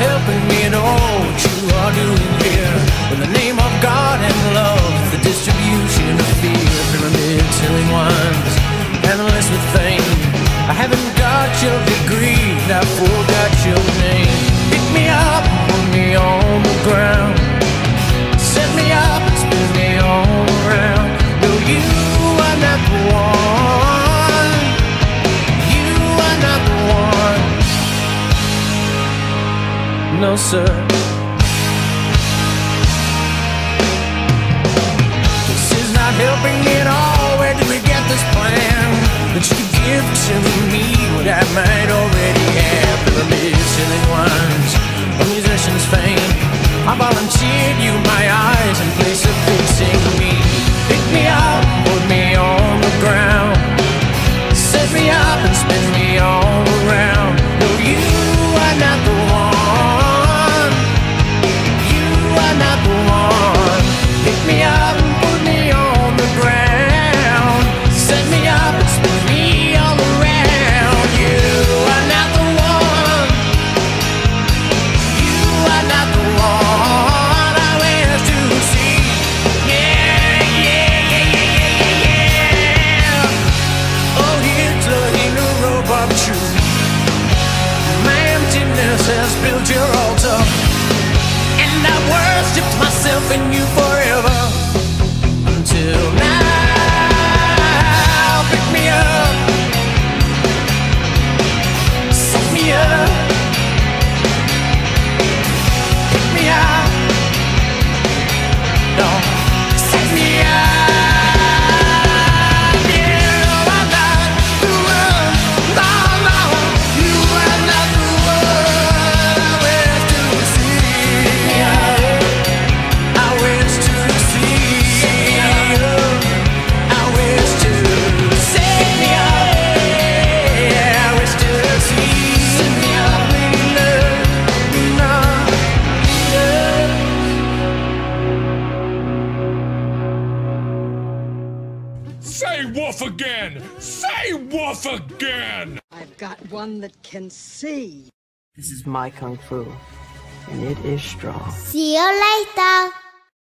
helping me at all. What you are doing here in the name of God and love, the distribution of fear, pyramid selling ones, analysts with fame. I haven't got your degree, I forgot your name. Pick me up, put me on the ground, set me up and spin me all around. No, you are not the one. You are not the one. No, sir. This is not helping me at all. Where did we get this plan that you could give to me what I might already have? Pyramid selling ones, a musician's fame. I volunteered you my eyes in place of fixing me. Pick me up, put me on the ground, set me up and spin me all around. No, you are not the one. You are not the one. Pick me up and put me on the ground, set me up and spin me all around. You are not the one. You are not the one I wish to see. Yeah, yeah, yeah, yeah, yeah, yeah. Oh, here's a hero of truth. My emptiness has built your altar, and I worshipped myself in you forever until now. Pick me up, set me up, pick me up, no, set me up. Yeah, I'm not the one. No, no, you are not the one I wish to see. I wish to see. I wish to set me up. Yeah, I wish to see. Set me up, Say woof again! Say woof again! I've got one that can see. This is my kung fu, and it is strong. See you later.